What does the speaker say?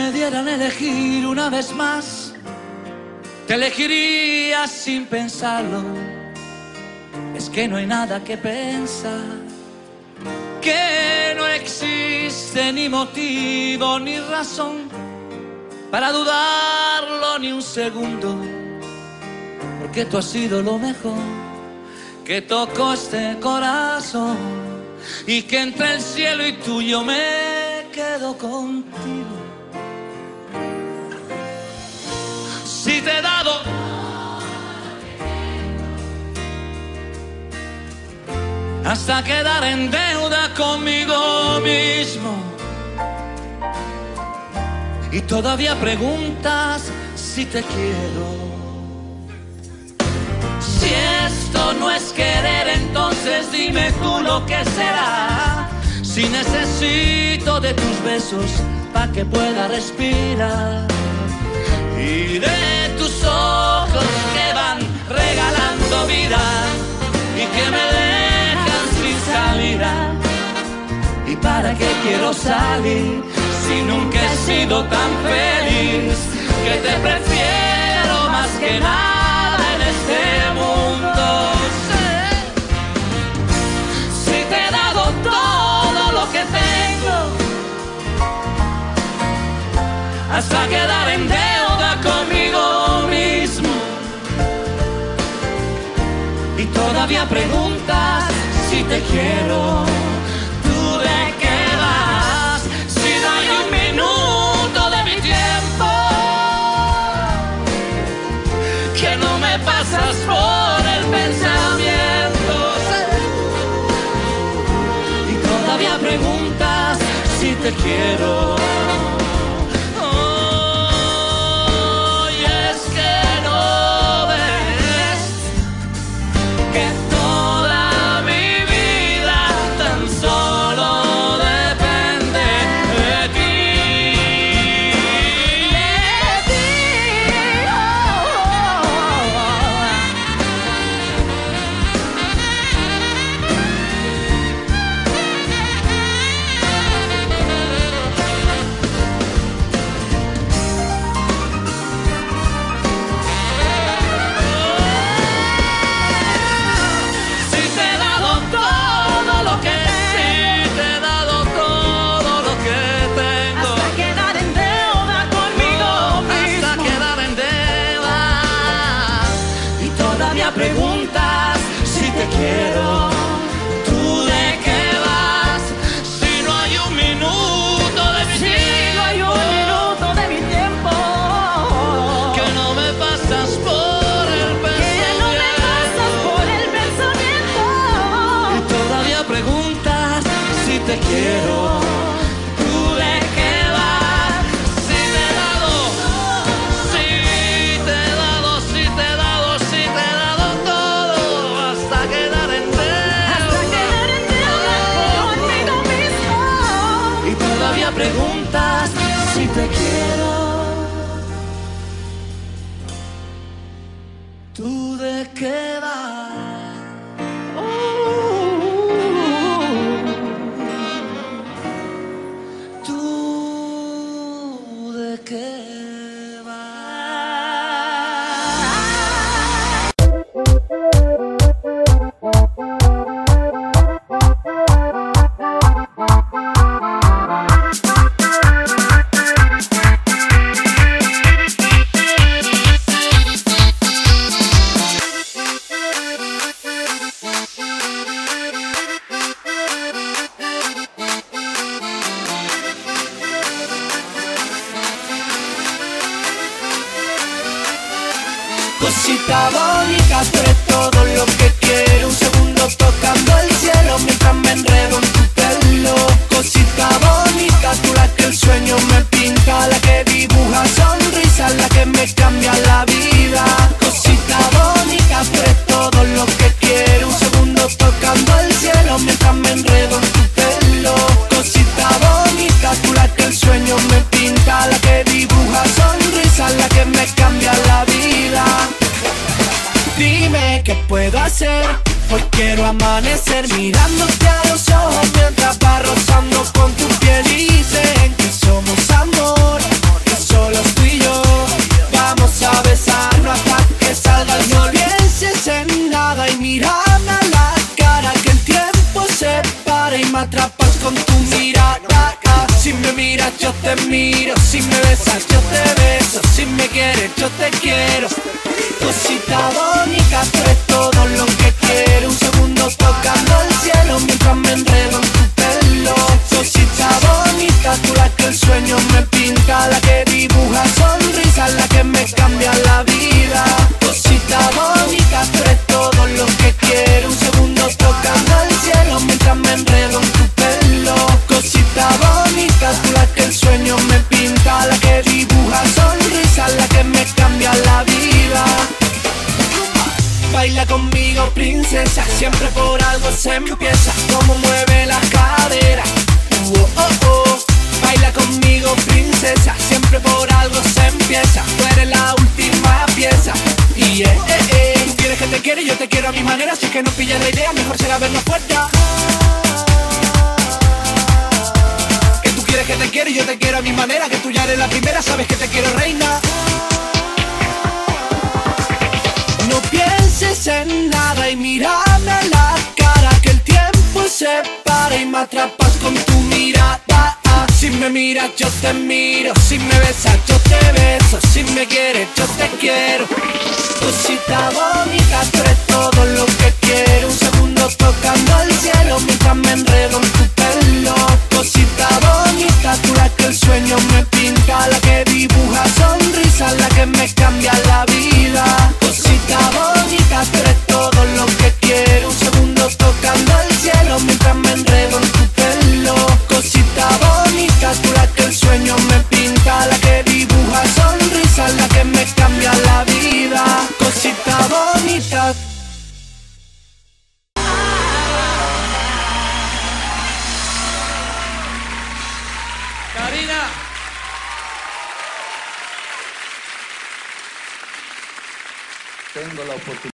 me dieran a elegir una vez más, te elegiría sin pensarlo. Es que no hay nada que pensar, que no existe ni motivo ni razón para dudarlo ni un segundo, porque tú has sido lo mejor que tocó este corazón, y que entre el cielo y tú yo me quedo contigo. Si te he dado hasta quedar en deuda conmigo mismo, y todavía preguntas si te quiero. Si esto no es querer, entonces dime tú lo que será. Si necesito de tus besos para que pueda respirar, y de tus ojos que van regalando vida y que me dejan sin salida. ¿Y para qué quiero salir si nunca he sido tan feliz? Que te prefiero más que nada en este mundo. Si te he dado todo lo que tengo, hasta quedar en deuda conmigo mismo, y todavía preguntas si te quiero. ¿Tú de qué vas si no hay un minuto de mi tiempo? Que no me pasas por el pensamiento, y todavía preguntas si te quiero. Preguntas si te quiero. ¿Tú de qué vas si no hay un minuto de mi tiempo? Si no hay un minuto de mi tiempo. Que no me pasas por el pensamiento. Que no me pasas por el pensamiento. Y todavía preguntas si te quiero. Preguntas si te quiero. ¿Tú de qué vas? ¿Tú de qué vas? Cosita bonita, tú eres todo lo que quiero. Un segundo tocando el cielo mientras me enredo en tu pelo. Cosita bonita, tú la que el sueño me pinta, la que dibuja sonrisas, la que me cambia la vida. Cosita bonita, tú eres todo lo que quiero. Un segundo tocando el cielo mientras me enredo en tu pelo. Cosita bonita, tú la que el sueño me pinta, la que dibuja sonrisas, la que me cambia la vida. Dime qué puedo hacer, hoy quiero amanecer mirándote a los ojos mientras va rozando con tu piel y dicen que somos amor. que salgas. No pienses en nada y mírame a la cara, que el tiempo se para y me atrapas con tu mirada. Si me miras yo te miro, si me besas yo te beso, si me quieres yo te quiero. Cosita bonita, tú eres todo lo que quiero. Un segundo tocando el cielo mientras me enredo en tu pelo. Cosita bonita, tú la que el sueño me pinta, la que dibuja sonrisas, la que me cambia la vida. Cosita bonita, tú eres todo lo que quiero. Un segundo tocando el cielo mientras me enredo en tu pelo. Cosita bonita, tú la que el sueño me pinta, la que dibuja sonrisas, la que me cambia la vida. Baila conmigo, princesa, siempre por algo se empieza. Como mueve la cadera, Baila conmigo, princesa, siempre por algo se empieza. Tú eres la última pieza. Y tú quieres que te quiero y yo te quiero a mi manera. Si es que no pillas la idea, mejor será vernos fuera. Que tú quieres que te quiero y yo te quiero a mi manera. Que tú ya eres la primera, sabes que te quiero, reina. No pienses en nada y mírame a la cara, que el tiempo se para y me atrapas con tu mirada. Si me miras yo te miro, si me besas yo te beso, si me quieres yo te quiero. Cosita bonita, tú eres todo lo que quiero. Un segundo tocando el cielo mientras me enredo en tu pelo. Cosita bonita, tú la que el sueño me pinta, la que dibuja sonrisas, la que me cambia la vida. Cosita bonita, tú eres todo lo que quiero. Un segundo tocando el cielo mientras me enredo en tu pelo. Cosita bonita, tú la que el sueño me pinta, la que dibuja sonrisas, la que me cambia la vida. Cosita bonita. Karina. Tengo la oportunidad.